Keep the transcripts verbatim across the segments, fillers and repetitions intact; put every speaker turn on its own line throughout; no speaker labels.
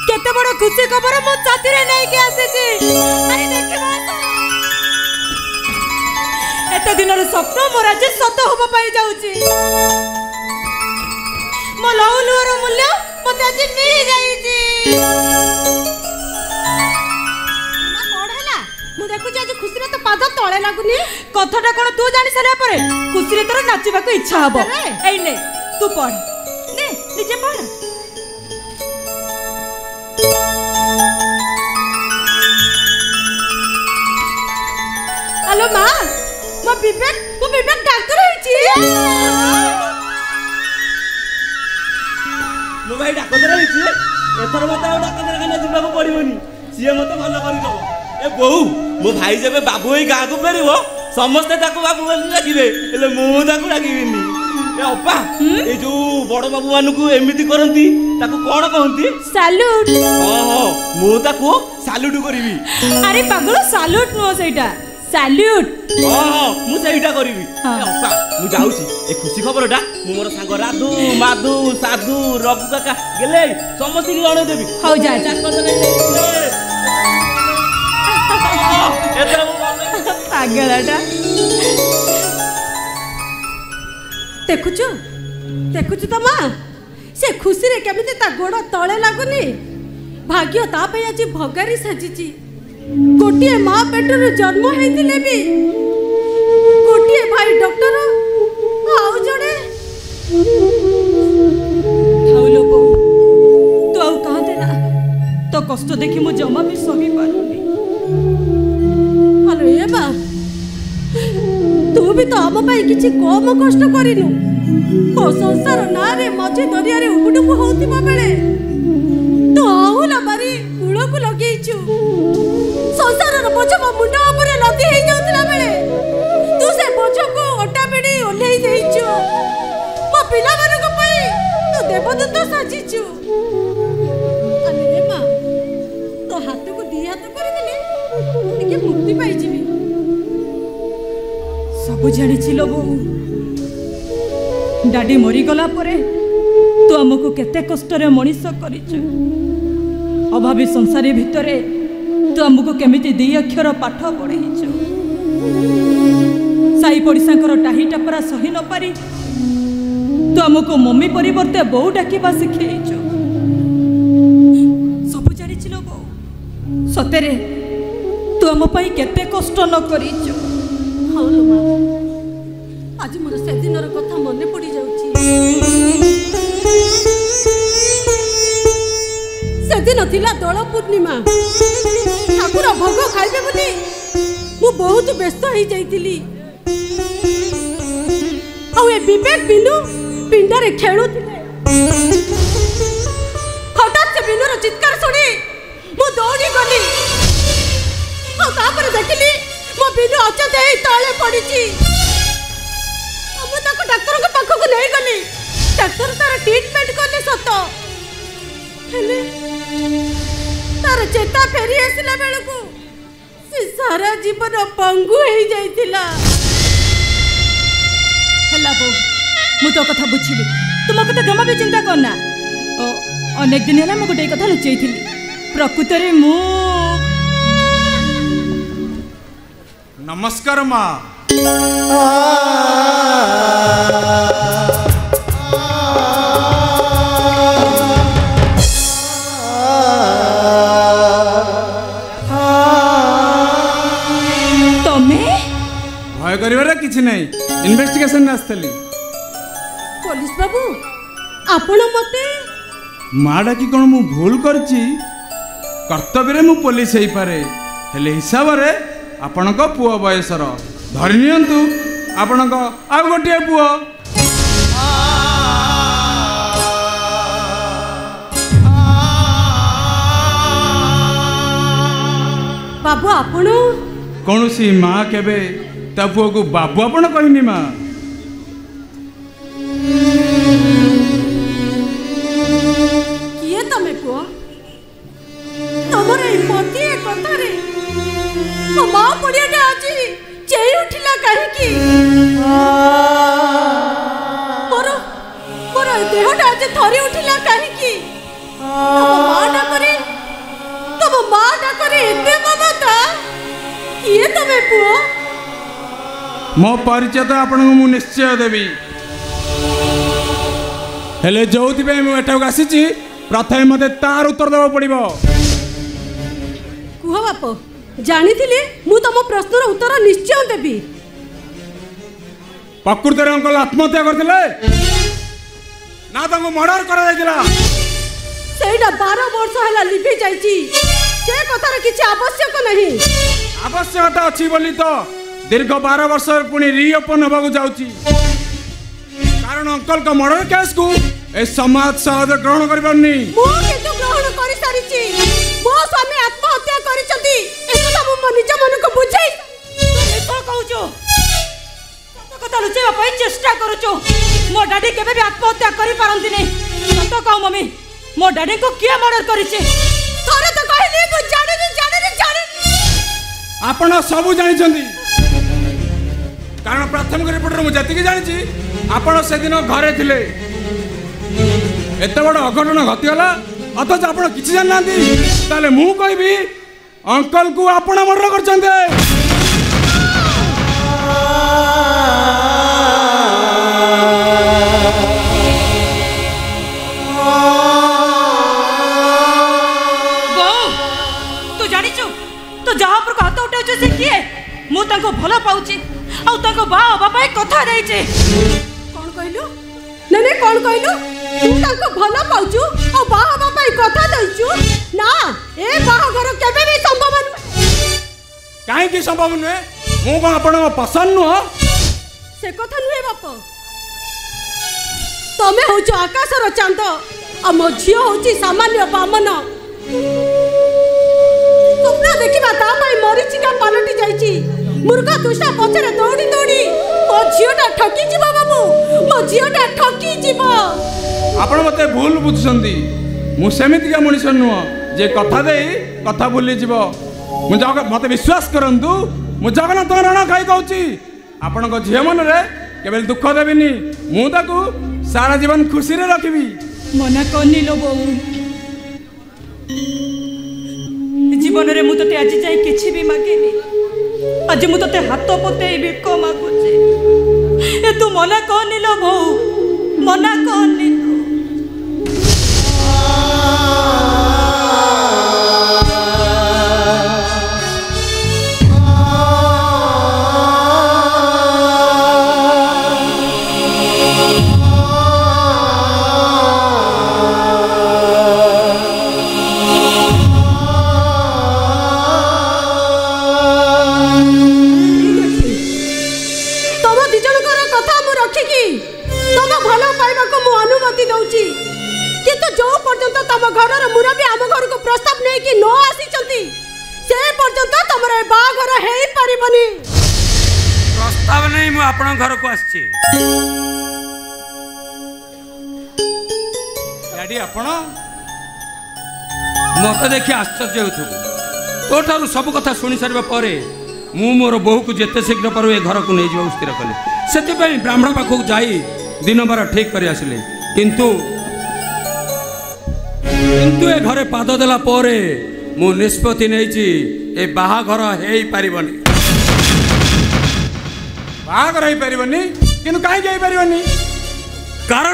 केते बड़ खुशी खबर मो साथी रे नहीं के आसे छी। अरे देखिबो एते दिनर स्वप्न मोर आज सत होबा पाई जाउची। मो लौलुर मूल्य मते आज मिल जाई छी। ना कोड हला मु देखु जे आज खुशी रे तो पाद तळे लागुनी। कथाटा कोन तू जानि सरे परे खुशी रे तोर नाचिबा को इच्छा हबो। एई ने तू पढ़ ने निजे पढ़। हेलो माँ मो विवेक मो विवेक डॉक्टर होइची।
मो भाई डॉक्टर होइची एथर मते डॉक्टर खाना जिबा को पड़िबोनी सिए मते भलो करि दबो। ए बहु मो भाई जेबे बाबू होई गाँ को फेरिबो समस्त ताको बाबू बोली डाकिबे एले मु ताको डाकिबिनी। ए अपा ए जो बड़ बाबू मानु को एमिति करंती ताको कोन कहंती?
सैल्यूट।
हां हां मु ताको सैल्यूट करिवि।
अरे पागल सैल्यूट नो सेटा सैल्यूट।
हां हां मु सेइटा करिवि। ए अपा मु जाउची ए खुशी खबरटा मु मोर संग राधु माधु साधु रघु काका गेले समस्त की जणे देबी।
हो जा जा पागलटा देखुचु देखुचु तो माँ से खुशी रे केमिति ता गोड़ तळे लागुनी। भाग्य ता पे आज भगारी साजिची। गोटिए माँ पेटर जन्म हेतिले भी गोटिए भाई डॉक्टर आउ जड़े ठाउलो बो तो आउ कहा देना तो कष्ट देखी मु जमा भी सही पारुनी। हेलो ये बा तू भी तो हम पाई किछि कम कष्ट करिनु। ओ संसार ना रे मझे दरिया रे उबुडुबु होतिबा बेले तो आहुला मारी कूळ को लगेइछु। संसार रो बोझ मो मुंड ऊपर लदी हे जाउतला बेले तू से बोझ को ओटा बेडी ओल्हेई देइछु। मो पिला मानु को पई तू देवदत्त साजिछु। अरे रे मां तो हाथ को दी हाथ कर देले टिके मुक्ति पाई जिबी। सब जानी छिलो बो डाडी मरी गला परे तू हमको केते कष्ट रे मनीष करिछु। अभावी संसारी भितरे तू हमको केमिति दी अक्षर पाठ पढ़ेइछु। साई पड़िसांकर टाही टापरा सही न पारी तू हमको मम्मी परिवर्ते बहु डाकिबा सिखेइछु। सब जानि छिलो बो सतेरे तू हम पई केते कष्ट न करिछु। हालो मां आज मोर से दिनर कथा मने पड़ी जाउची। से दिन थिला दोल पूर्णिमा ठाकुर भोग खाइबे बोली मु बहुत व्यस्त हो जाइतिली। आ ए विवेक बिनु पिंडरे खेलुथिले। हठात से बिनुर चित्कार सुनी मु दौड़ी गली। आ तापर देखिली मो बिनु अचत हे तळे पड़ीची। डाक्तर के पाख को नहीं गली। डाक्तर तार ट्रीटमेंट करले सत हेले तार चेता फेरी आसला बेल को से सारा जीवन पंगु हो जाइतिला। हेला बो मु तो कथा बुझिली तुम कथा जमा भी चिंता करना। ओ अनेक दिन हेला मु गोटे कथा लुचैथिली प्रकृत रे मु।
नमस्कार माँ। भय करिवार किछि नहीं इन्वेस्टिगेशन आस्थली।
पुलिस बाबू आपण मते
माँ डाकी कौन मु भूल करछि कर्तव्य रे मु पुलिस हेई पारे हेले हिसाब रे आपणक पुओ बयसर धरि नियंतु आपणक आ गोटे पुओ।
बाबू आपण
कौन सी माँ केबे ता पुओ को बाबू आपण कहनी माँ।
किए तमे पुओ तमरे मती कथा रे माँ पड़ियाटा आज चेई उठिला कहीं की मोर मोर देहटा आज थरी उठिला कहीं की माँ डाकरे ଉପରେ ଏତେ ମମତା କିଏ ତମେ ପୁଅ?
ମୋ ପରିଚୟ ତ ଆପଣଙ୍କୁ ମୁଁ ନିଶ୍ଚୟ ଦେବି, ହେଲେ ଯୋଉଥିପାଇଁ ମୁଁ ଏଠାକୁ ଆସିଛି ପ୍ରଥମେ ମୋତେ ତାର ଉତ୍ତର ଦେବାକୁ ପଡ଼ିବ।
କୁହ ବାପ, ଜାଣିଥିଲି ମୁଁ ତମ ପ୍ରଶ୍ନର ଉତ୍ତର ନିଶ୍ଚୟ ଦେବି।
ପ୍ରକୃତରେ ଅଙ୍କଲ ଆତ୍ମହତ୍ୟା କରିଥିଲେ ନା ତାଙ୍କୁ ମର୍ଡର କରାଯାଇଥିଲା?
ସେଇଟା ବାର ବର୍ଷ ହେଲା ଲିଭି ଯାଇଛି, ସେ କଥାର କିଛି ଆବଶ୍ୟକ ନାହିଁ।
ଆବଶ୍ୟକତା ଅଛି ବୋଲି ତ ଦୀର୍ଘ ବାର ବର୍ଷ ପୁଣି ରିଓପନ୍ ହେବାକୁ ଯାଉଛି, କାରଣ ଅଙ୍କଲଙ୍କ ମର୍ଡର କେସ୍କୁ ଏ ସମାଜ ସହଜ ଗ୍ରହଣ କରିପାରୁନି।
ମୁଁ କିନ୍ତୁ ଗ୍ରହଣ କରିସାରିଛି। ମୋ ସ୍ୱାମୀ ଆତ୍ମହତ୍ୟା କରିଛନ୍ତି, ଏକଥା ମୁଁ ମୋ ନିଜ ମନକୁ ବୁଝାଇ।
କଣ କହୁଛୁ? ସତ କଥା ଲୁଚେଇବା ପାଇଁ ଚେଷ୍ଟା କରୁଛୁ। ମୋ ଡାଡି କେବେ ବି ଆତ୍ମହତ୍ୟା କରିପାରନ୍ତିନି। ସତ କହ ମମି, ମୋ ଡାଡିଙ୍କୁ କିଏ ମର୍ଡର କରିଛି?
ଥରେ ତ କହିଲି ମୁଁ ଜାଣିନି ଜାଣିନି ଜାଣିନି।
ଆପଣ ସବୁ ଜାଣିଛନ୍ତି, କାରଣ ପ୍ରାଥମିକ ରିପୋର୍ଟରେ ମୁଁ ଯେତିକି ଜାଣିଛି ଆପଣ ସେଦିନ ଘରେ ଥିଲେ। ଏତେ ବଡ଼ ଅଘଟଣ ଘଟିଗଲା ଅଥଚ ଆପଣ କିଛି ଜାଣିନାହାନ୍ତି। ତାହେଲେ ମୁଁ କହିବି ଅଙ୍କଲକୁ ଆପଣ ମର୍ଡର କରିଛନ୍ତି।
ତୁ ଜାଣିଛୁ ତୁ ଯାହା ଉପରକୁ ହାତ ଉଠାଉଛୁ ସେ କିଏ? ମୁଁ ତାଙ୍କୁ ଭଲ ପାଉଛି ଆଉ ତାଙ୍କ ବାହା ହେବା ପାଇଁ କଥା ଦେଇଛି।
କଣ କହିଲୁ? ନାଇଁ ନାଇଁ କଣ କହିଲୁ? ତୁ ତାଙ୍କୁ ଭଲ ପାଉଛୁ ଆଉ ବାହା ହେବା ପାଇଁ କଥା ଦେଇଛୁ? ନା, ଏ ବାହାଘର କେବେ ବି ସମ୍ଭବ ନୁହେଁ।
କାହିଁକି ସମ୍ଭବ ନୁହେଁ? ମୁଁ କଣ ଆପଣଙ୍କ ପସନ୍ଦ ନୁହଁ?
ସେ କଥା ନୁହେଁ ବାପ, ତମେ ହଉଛ ଆକାଶର ଚାନ୍ଦ ଆଉ ମୋ ଝିଅ ହଉଛି ସାମାନ୍ୟ ବାମନ। ସ୍ୱପ୍ନ ଦେଖିବା ତା ପାଇଁ ମରିଚିକା ପାଲଟି ଯାଇଛି। ମୂର୍ଖ ଦୁଷ୍ଟ ପଛରେ ଦୌଡ଼ି ଦୌଡ଼ି ମୋ ଝିଅଟା ଠକି ଯିବ ବାବୁ, ମୋ ଝିଅଟା ଠକି ଯିବ।
ଆପଣ ମୋତେ ଭୁଲ ବୁଝୁଛନ୍ତି। ମୁଁ ସେମିତିକା ମଣିଷ ନୁହଁ ଯେ କଥା ଦେଇ କଥା ଭୁଲିଯିବ। ମୁଁ ଜଗ ମୋତେ ବିଶ୍ୱାସ କରନ୍ତୁ, ମୁଁ ଜଗନ୍ନାଥଙ୍କ ରଣ ଖାଇ କହୁଛି ଆପଣଙ୍କ ଝିଅ ମନରେ କେବେ ଦୁଃଖ ଦେବିନି। ମୁଁ ତାକୁ ସାରା ଜୀବନ ଖୁସିରେ ରଖିବି।
ମନା କରନି ଲୋ ବୋଉ, ଜୀବନରେ ମୁଁ ତତେ ଆଜି ଯାଇ କିଛି ବି ମାଗିନି। ଆଜି ମୁଁ ତତେ ହାତ ପତେଇ ଭିକ ମାଗୁଛି। ଏ ତୁ ମନା କରନି ଲୋ ବୋଉ, ମନା କରନି।
কিন্তু जो पर्यंत तम घर मुरबी आम घर को प्रस्ताव नहीं कि न आसी से पर्यंत तुम बाघर हो पारबनी।
प्रस्ताव नहीं मु आपण घर को आसी
डैडी आपण
मत देखि आश्चर्य हो तो ठारू सब कथा शुणी सारा पर मु मोर बहु को जिते शीघ्र पारू ए घर को नहीं जाऊ स्थिर कले। से ब्राह्मण पाखक जाई दिन बार ठीक कर आसिले किंतु किंतु ए घरे पाद देला परे मु निष्पत्ति नहीं ए बाहाघर हो पारिबनी।
बाहाघर हो पारिबनी किंतु काहे हो पारिबनी?
कारण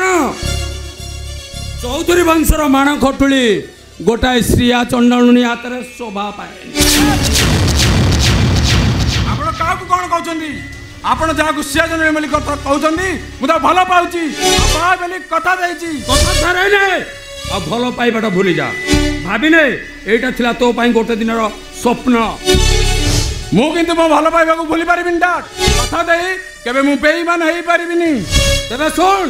चौधरी वंशर माण खटुली गोटाए श्रिया चंडाणुनी हाथ में शोभा पाए।
आपण काहू कौन कहउछंदी? आपण जाकु श्रिया चंडाणुनी बोली कथा कहउछंदी मु तो भलो पाउची बा बोली कथा देइची
कथा धरै नै आ भलो पाइबाटा भूली जा भाबिने एटा थिला तो पाई गोटे दिनर स्वप्न।
मु किंतु मो भलो पाइबा को भूली पारिबिन डा कथा देई केबे मु बेईमान हेई पारिबिनी।
तेबे सुन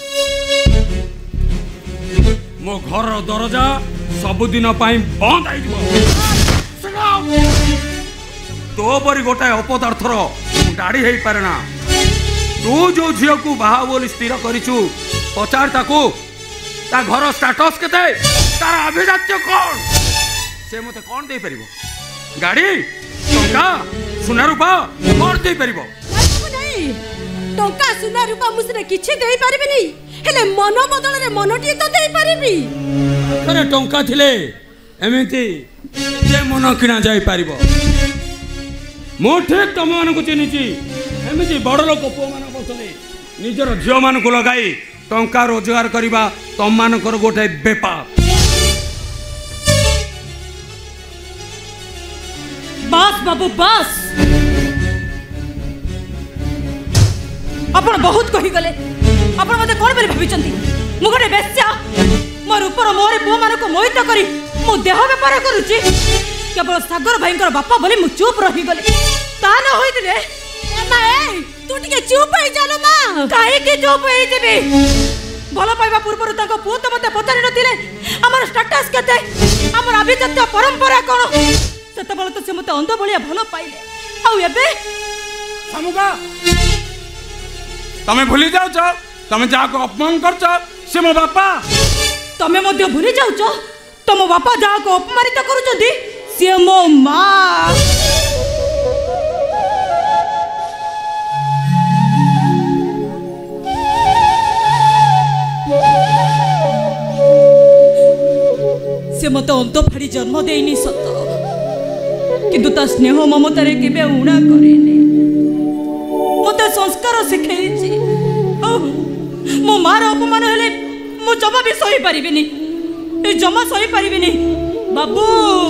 मो घर दरजा सबुदिन बंद तो परी गोटाए अपदार्थर दाढ़ी हो पारे ना। तू जो झील को बाहा बोली स्थिर करिछु पचार ताकू ता घर स्टेटस केते तार अभिजात्य कौन से मते कौन दे परिबो? गाड़ी टंका सुना रूपा कौन दे परिबो?
नहीं टंका सुना रूपा मुसरे किछि देई परिबिनी हेले मन बदल रे मनटी तो देई परिबी।
अरे टंका थिले एमिति
जे मन किणा जाई पारिबो मु ठीक तुम मान को चिन्हिची एमती बड़ लोक पुओ मान पसले निजर झील मान को लगाई टंका रोजगार करवा तुम मानकर गोटे बेपार।
बास बाबू बास आपण बहुत कही गले आपण मते कोन बेले भाबिचंती मु गोटे बेस्या मोर ऊपर मोर पुओ मान को मोहित करी मु देह व्यापार करूची केवल सागर भाईंकर बापा बोली मु चुप रही गली ता न होई दिले
एमा ए तू टिके चुप होई जालो मां
काहे के चुप होई जेबे भलो पाइबा पूर्व ताको पुओ तो मते पतारि नथिले हमर स्टेटस केते हमर अभिजात्य परंपरा कोन सेते बल तो से मते अंध भलिया भलो पाइले आउ एबे
सामुका तमे भूली जाउ छ तमे जाको अपमान करछ से मो बापा
तमे मध्य भूली जाउ छ तम बापा जाको अपमानित करूचंती से मो मां से मत अंत फाड़ी जन्म देनी सत किंतु ता स्नेह ममतारे केबे उणा करेनी मते संस्कार शिखाइछि मो मार अपमान हेले मु जमा भी सही पारिबिनी ए जमा सही पारिबिनी बाबू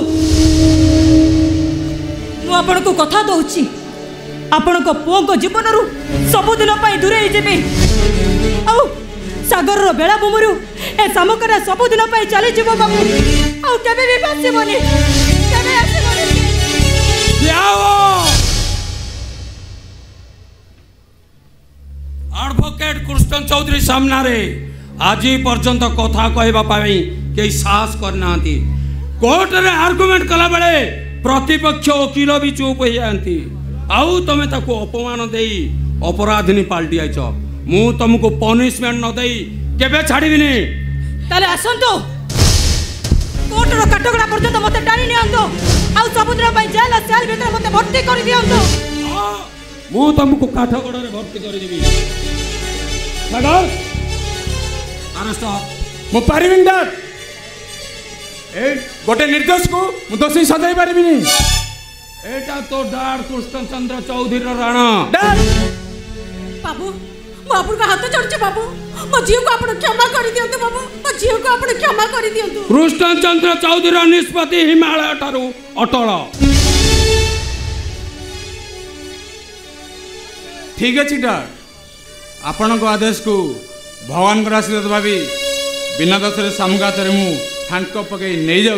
मु आपण को कथा दउछि आपण को पुओ को जीवन रु सब दिन पई दूरे जेबे औ सागर रो बेला बुमरु ए सामकरा सब दिन पई चली जीवो बाबू औ केबे भी बासिबोनी केबे आसिबोनी
जाओ एडवोकेट कृष्ण चौधरी सामना रे आज पर्यंत कथा कहबा पाई के साहस करना कोर्ट रे आर्गुमेंट कला बेले प्रतिपक्ष वकील भी चुप हो जाती आउ तमे ताको अपमान देई अपराधिनी पाल्टी आइछ मु तुमको पनिशमेंट न देई केबे छाड़ीबिनी
ताले आसंतो कोर्ट रो काटगड़ा पर्यंत मते टाणी नियंतो आउ सबुद्र पई जेल सेल भीतर मते भर्ती कर दियंतो
मु तुमको काठगड़ा रे भर्ती कर देबी सागर अरेस्ट
मु पारिबिन डर ए गोटे निर्दोष को मु दोषी सजाई पारिबिनी
एटा तो डार कृष्ण चंद्र चौधरी राणा
डर
बाबू मो आपन को हाथ जोड़छे बाबू मो जीव को आपन क्षमा कर दियंतु बाबू मो जीव को आपन क्षमा कर दियंतु
कृष्ण चंद्र चौधरी निष्पत्ति हिमालय ठारू अटल
ठीक अछि डर आपण को आदेश को भगवान को आशीर्वाद भाभी बिना दशरे सामगातरे मु हांडको पकई नहीं जाउ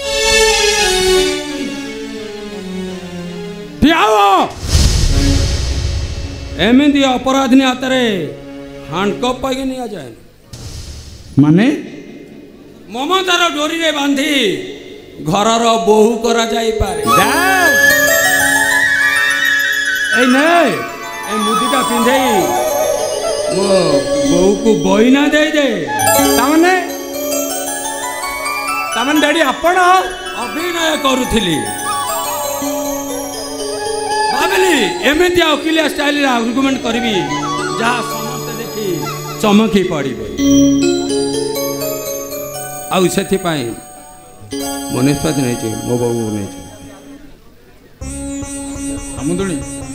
एमती अपराधी हाथ में हांडकप पाई नि जाए
माने
ममतार डोरी रे बांधी घरर बोहू करा जाई पारे ए ने ए मुदीटा पिंधई मो बोहू को बहिना दे दे
तामने तामन डैडी आपण
अभिनय करूथिली भाविली एमती वकिलिया स्टाइल आर्गुमेंट करी जहाँ समस्त देखी चमकी पड़े आउ से मो निष्पत्ति नहीं मो बो नहीं
समुद्री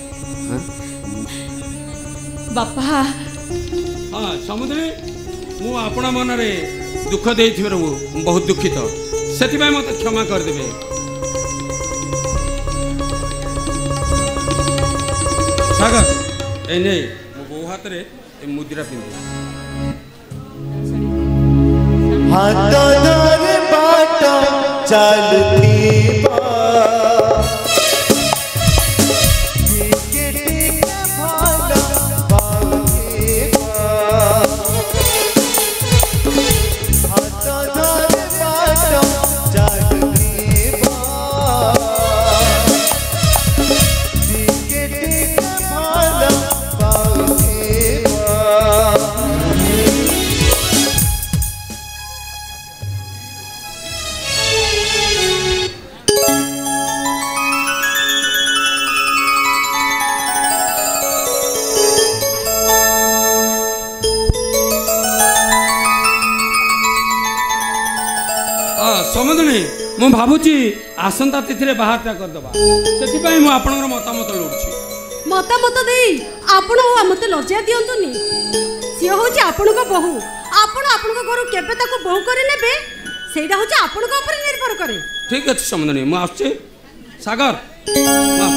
बापा
हाँ समुद्री मु आपण मन रे दुख दे बहुत दुखित से मत क्षमा करदे सागर ए नहीं मो बो हाथ रे ए मुद्रा पिंधे
हाथ धरे बाट चलती बा
समुद्री मु भावुची आसंता तिथि बाहाटा करदबा से मु आपनकर मतामत लोड़छि
मतामत देई आपण मते लज्जा दियंतुनी सी होची आपणक बहु आपण आपणक घर केबे ताको बहु करे नेबे सेटा होची आपणक ऊपर निर्भर करे।
ठीक अछि समझनी मु आछे सागर मु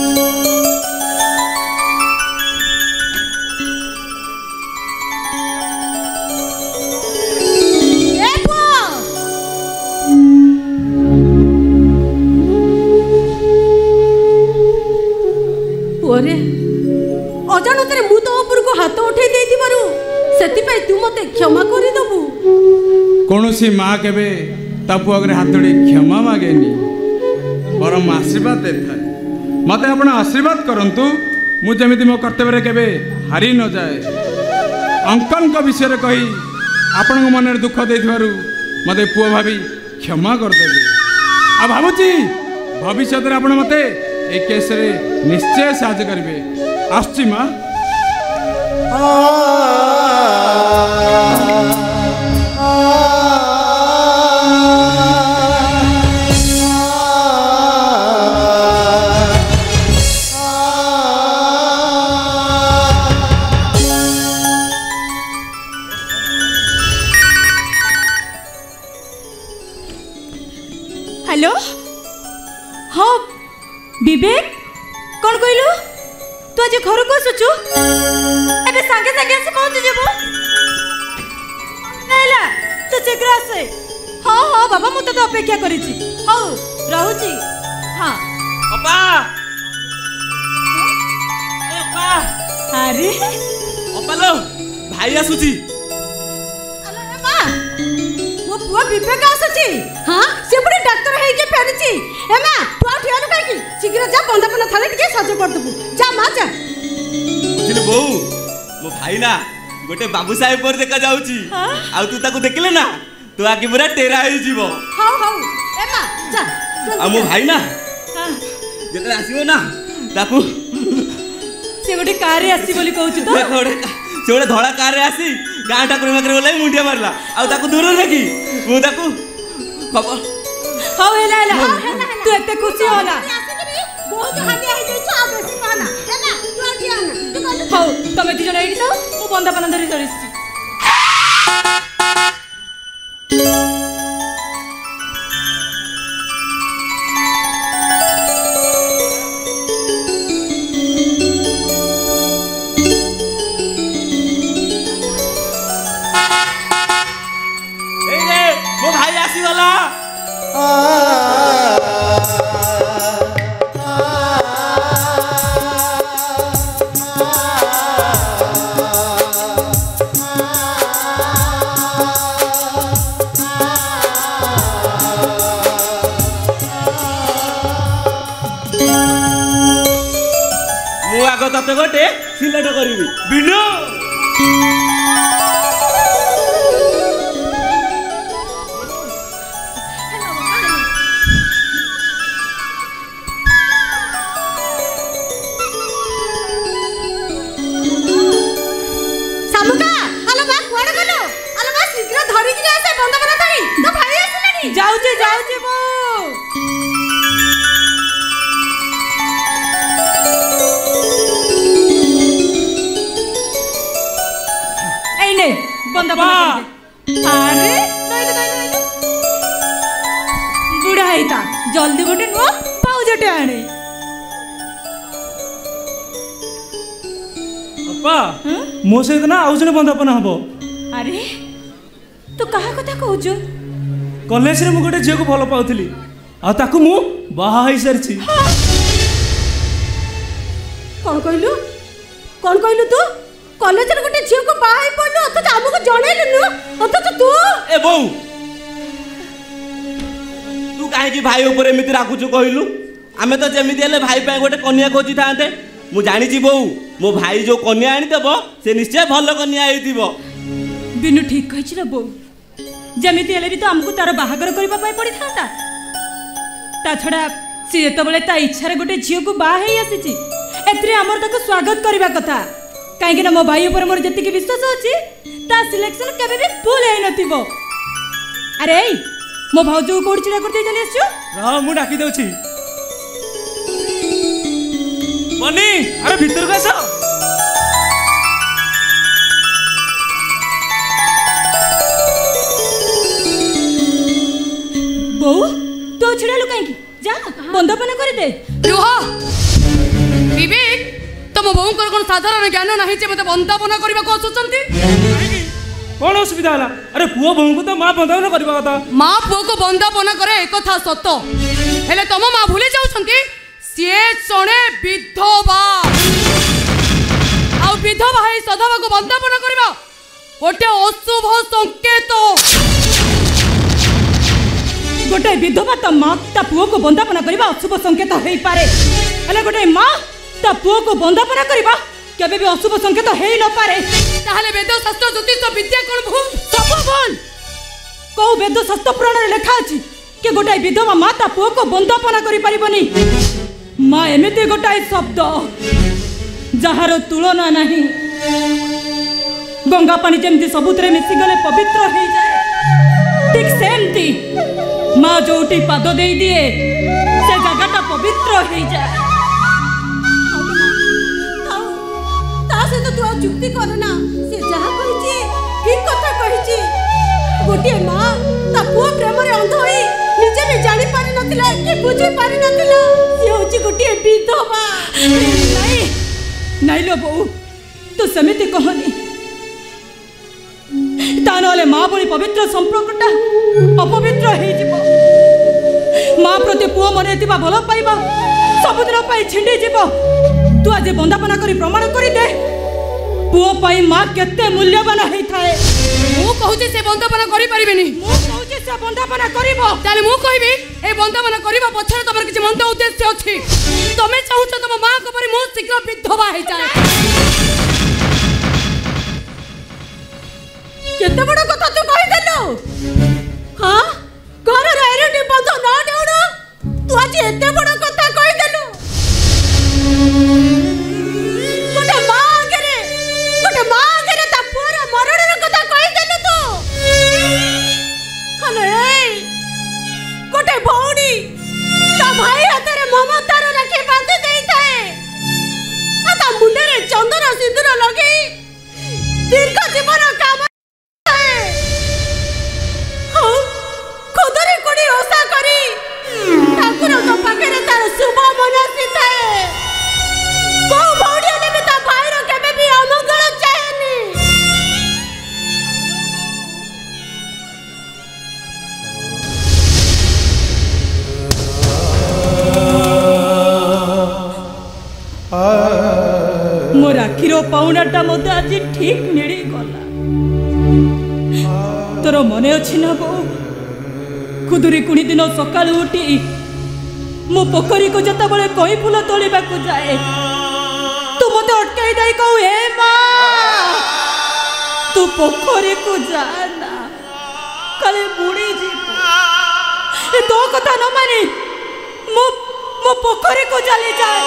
ओरे अजाणତରେ ମୁଁ ତ ଉପରକୁ ହାତ ଉଠେଇ ଦେଇଥିବାରୁ ସେଥିପାଇଁ ତୁ ମୋତେ କ୍ଷମା କରିଦେବୁ।
କୌଣସି ମା କେବେ ତା ପୁଅ ଆଗରେ ହାତ ଯୋଡ଼ି କ୍ଷମା ମାଗେନି ବରଂ ଆଶୀର୍ବାଦ ଦେଇଥାଏ। ମୋତେ ଆପଣ ଆଶୀର୍ବାଦ କରନ୍ତୁ ମୁଁ ଯେମିତି ମୋ କର୍ତ୍ତବ୍ୟରେ କେବେ ହାରି ନଯାଏ। ଅଙ୍କଲଙ୍କ ବିଷୟରେ କହି ଆପଣଙ୍କ ମନରେ ଦୁଃଖ ଦେଇଥିବାରୁ ମୋତେ ପୁଅ ଭାବି କ୍ଷମା କରିଦେବେ। ଆଉ ଭାବୁଛି ଭବିଷ୍ୟତରେ ଆପଣ ମୋତେ এই কেসরে নিশ্চয় সাহায্য করবে। আসছি মা।
हेलो हाँ विवेक कौन कहलु तू आज घर को आसुचु एबे संगे संगे से पहुंच जेबो नाला तू शीघ्र आसे। हाँ हाँ बाबा मु तो अपेक्षा करिछि हौ रहूची। हाँ
अपा ए अपा
अरे
अपा लो भाई आसुची।
अरे मां वो पुआ विवेक आसुची। हां से बड़ी डॉक्टर है के फेरिची ए मां तू ठियानु काई की शीघ्र जा बंदापना थाले टिके सज कर दबु जा मां जा।
बुझिल बहू मो भाई ना गोटे बाबू साहेब पर देखा जाउची आ तू ताको देखले ना तू आगे पूरा टेरा होई जीवो।
हां हां ए मां जा
आ मो भाई ना जेतले आसीबो ना ताको
से गोटे कार रे आसी बोली कहू तो
देख गोटे से गोटे धड़ा कार रे आसी गां ठाकुर माकरे बोले मुंडिया मारला आ ताको दूर रखी मु ताको खबर
हां हेला हेला तू एते खुशी होला
बहुत हानिया है जे छा बेसी कहना ए मां तू ठियाना तू कहलु
हां तमे दी जण एडी तो मु बंदापना धरि धरिछि।
मो भाई आसी गला। मु आग तते गोटे सिलेट करिवि बिनु
सामुका आलो बा कोड गलो आलो बा शीघ्र धरि कि आसे बंदापना थाई तो भाई आसिलानी
जाउचे जाउचे बो एने बंदापना अरे नइले नइले बुढ़ा हैता जल्दी गोटे नो पाउजटे आणे
अपा मो सहित ना आउ जने बंदापना हबो।
अरे तू कहा कथा कहउजु
कॉलेज रे मु गोटे झियो को भलो पाउथली आ ताकू मु बाहा होई सरछि।
कौन कहलु कौन कहलु तू कॉलेज रे गोटे झियो को बाहाई पड़लु अत हमको जणैलु न अत तू
ए बहू तू काहे की भाई ऊपर एमिति राखुछु कहलु आमे तो जेमिति हेले भाई पे गोटे कन्या खोजी थांते मु जानिची बहू मो भाई जो कन्या आनी देबो से निश्चय भलो कन्या आइतिबो।
बिनु ठीक कहिछि रे बो जेमिति हेले भी तो हमको तार बाहागर करबा पाई पड़ी थाता ता छडा सी एतबले ता इच्छा रे गोटे झियो को बाहा हेई आसीची एत्रे हमर ताको स्वागत करबा कथा काहे कि ना मो भाई ऊपर मोर जति के विश्वास अछि ता सिलेक्शन केबे भी भूल हेई नथिबो। अरे मो भाउज को कोड छिड़ा करते चली आछो
रह मु डाकी देउछि बनी अरे भीतर को आस
बो तो छिड़ा लु काई जा बंदपन कर दे
रुह विवेक तुम बोकर कौन साधारण ज्ञान नहीं जे मते बंदापना करबा को आसुचंती
कौन असुविधा है अरे पुओ बोहू को तो माँ बंदापना करबा कथा
माँ पुओ को बंदापना करे एक कथा सत हेले तुम माँ भूली जाउछंती सिए जणे विधवा आ विधवा है सधवा को बंदापना करबा गोटे अशुभ संकेत
गोटे विधवा ता माँ ता पुओ को बंदापना करबा अशुभ संकेत हेई पारे हेले गोटे माँ ता पुओ को बंदापना करबा केबे भी अशुभ संकेत हेई न पारे
ताहले वेद शास्त्र ज्योतिष विद्या कोन भूल
सब बोल को वेद शास्त्र पुराण रे लिखा अछि के गोटे विधवा माँ ता पुओ को बंदापना करि परिबनी माँ एमिते गोटाए शब्द जहार तुलना नहीं गंगा पानी जेमती सबुतरे मिसी गले पवित्र हो जाए ठीक सेमती माँ जोटी पाद दे दिए से जगहटा पवित्र हो जाए
से तो तू आ जुक्ति करना से जहा कहिची ठीक कथा कहिची गोटे माँ ता पुओ प्रेम रे अंध होई निजे भी जानि पारि नथिला कि बुझी पारि नथिला से होची गोटे विधवा
नहीं नहीं लो बहू तो समिति कहनी ता नले माँ बड़ी पवित्र संपर्कटा अपवित्र हो जीव माँ प्रति पुओ मन एतिबा भल पाइबा सबुदिन पाई छिंडी जीव तू आज बंदापना करी प्रमाण करी दे पुओ पाई माँ केते मूल्यवान होई थाए
मु कहूचे से बंदापना करि परिबेनी
मु कहूचे से बंदापना करिवो
ताले मु कहबी ए बंदापना करिबा पछरे तमर किछ मंद उद्देश्य अछि तमे चाहुछ तम माँ को परि मु शीघ्र विधवा होई जाए केते बड़ कथा तू कहि देलु हां घर रे एरटी बंद न देउडो तू आज एते बड़ कथा कहि देलु गोटे माँ आगे गोटे माँ आगे ता पूरा मरण रे कथा कहि देलु तू हले गोटे भौणी ता भाई हाथ रे ममतार राखी बांधि देई थाए आ ता मुंडे रे चंदन सिंदूर लगेई दीर्घ जीवन काम खुदरे कोडी ओसा करी ठाकुर को पाखरे तार शुभ मनसी थाए को भौडी ने भी ता भाई रो केबे भी अमंगल चाहेनी
मोर आखिरो पाउनाटा मते आज ठीक मिली गला तोर मने अछि ना बो खुदुरी कुणी दिन सकाळ उठी मो पोखरी को जता बळे कई फूल तोलिबा को जाए तू मते अटकाई दई कहू ए मां तू पोखरी को जाना काले बुड़ी जी ए तो कथा न मानी मो मो पोखरी को चली जाए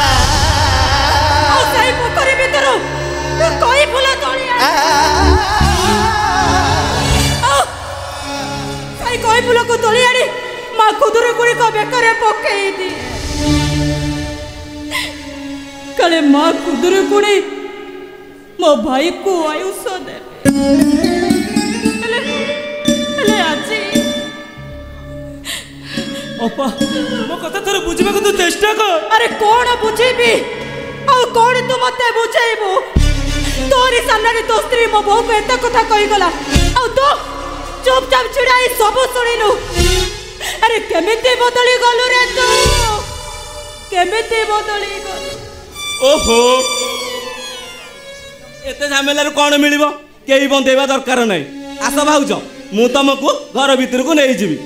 आ सही पोखरी भीतर कई फूल तोली कई फूल को तोली आनी माँ खुदुरी कुड़ी को बेकरे पकई दी कले माँ खुदुरी कुड़ी मो भाई को आयुष दे आज
अपा मो कथा थोड़े बुझिबा को तू चेष्टा कर
अरे कौन बुझेबी आ कौन तू मते बुझेबो तोरी सामने तो स्त्री मो बहु को एत कथा कहि गला आ तो चुपचाप छिड़ाई सब शुणिलु अरे केमिति बदली गलु रे तू केमिति बदली गलु
ओहो एते झमेलार कौन मिलिबो केही बंदेबा दरकार नै आस भाउज मु तुमको घर भीतर को नै जिबी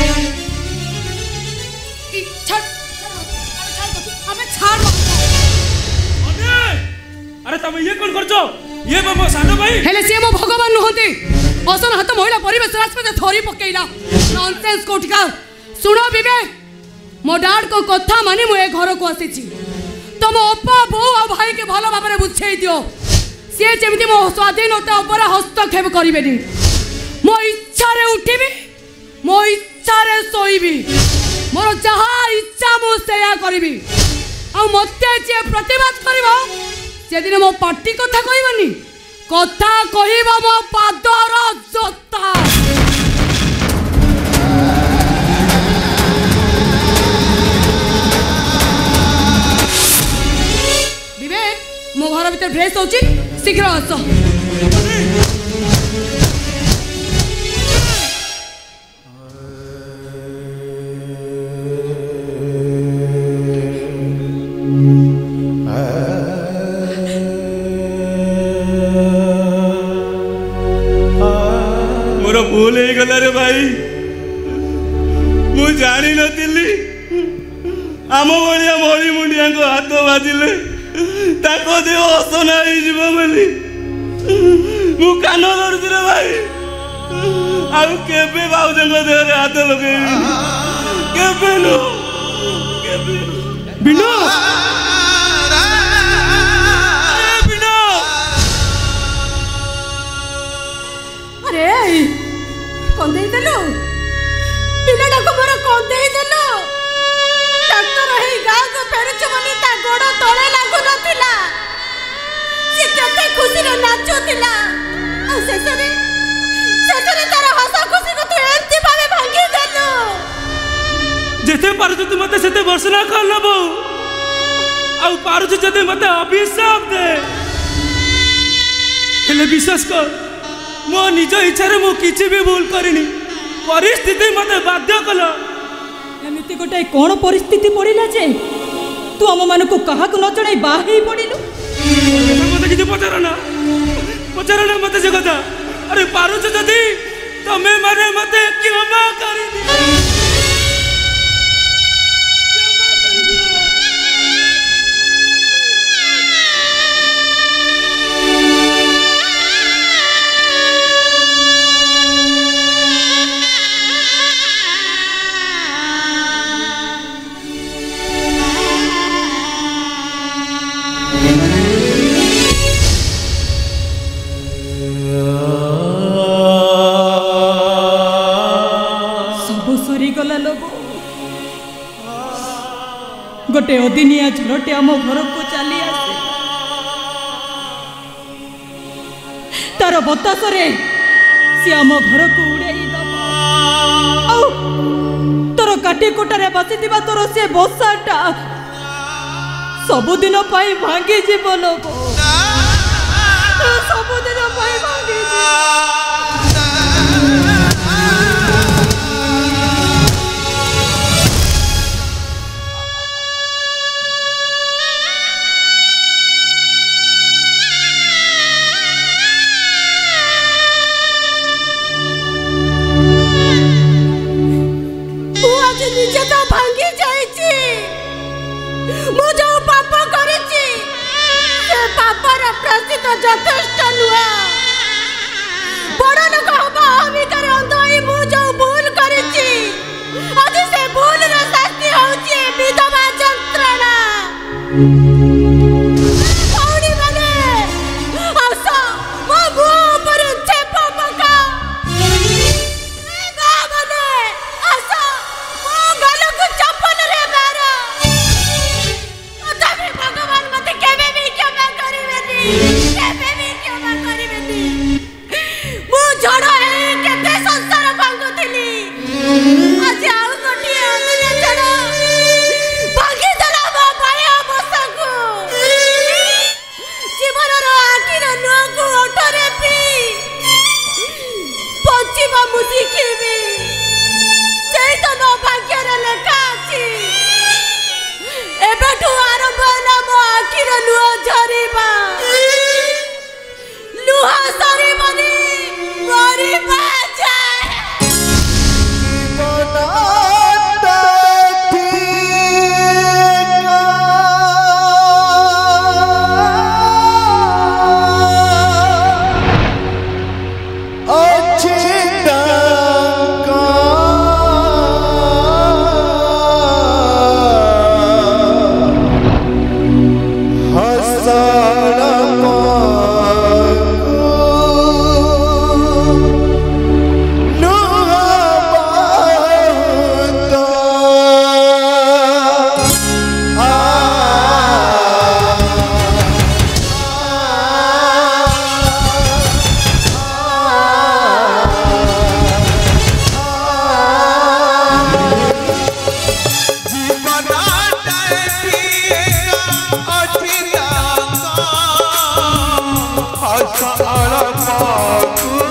अरे तब ये कौन करछो ये बाबा सानो भाई
हेले से मो भगवान नहंती असन हाथ महिला परिवेश राजपते थोरी पकेइला नॉनसेंस कोठिका सुनो विवेक मो डाड को कथा माने मु ए घर को आसीची तम अपा बो आ भाई के भलो भाबरे बुझेई दियो से जेमिति मो स्वाधीनता ऊपर हस्तक्षेप करिबेनी मो इच्छा रे उठिबी मो इच्छा रे सोईबी मोर जहा इच्छा मु सेया करिबी आ मते जे प्रतिवाद करिवो से दिन मो पार्टी कथा कहबनी कथा कहबो मो पादर जोता विवेक मो घर भीतर फ्रेश होची शीघ्र आस
भूल हो गला रे भाई मु जानी नथिली आम भाया मड़ी मुंडिया को हाथ बाजिले ताको देह असना हो जीव बोली मु कान धरुची रे भाई आउ केबे बाउजंग देह हाथ लगे केबे नो केबे बिनो बिनो
अरे कंदे देलो पिलाटा को मोर कंदे देलो डॉक्टर हे गां को फेरुछ बोली ता गोड़ तळे लागु नथिला से केते खुशी रे नाचुतिला आ सेसरे सेसरे तार हस खुशी को तू एंती भाबे भांगी देलो
जेते पारुछ तू मते सेते वर्षना कर लबो आ पारुछ जदे मते अभिशाप दे हेले विश्वास कर मो निज इच्छा रे मो किछि भी भूल करिनी परिस्थिति मते बाध्य कला
एमिति गोटे कोन परिस्थिति पड़िला जे तू हम मन को कहा को न चढ़ाई बाही पड़िलु
मते किछि पचार ना पचार ना मते जे कथा अरे पारुछ जदी तमे माने मते क्षमा करि दी
गोटे अदिनिया झरटे आम घर को चली आसे तार बतास सी आम घर को उड़े तोर काटी कोटारे बसी तोर से बसाटा सबुदिन भांगी जीव लोग सबुदिन भांगी
যথেষ্ট নুয়া বড় লোক হবা অমিকার অন্ধই মু যে ভুল করেছি আজ সে ভুলর শাস্তি হচ্ছে বিধবা যন্ত্রণা কৌড়ি মানে আস মো মুহ উপরে ছেপ পকা গা মানে আস মো গালকু চপ্পলরে মার তথাপি ভগবান মতে কেবে বি ক্ষমা করিবেনি झड़ केते संसार भांगुली आज आउ गोटे झड़ भांगी देला मो भाया बसकु
आशा अड़पाकू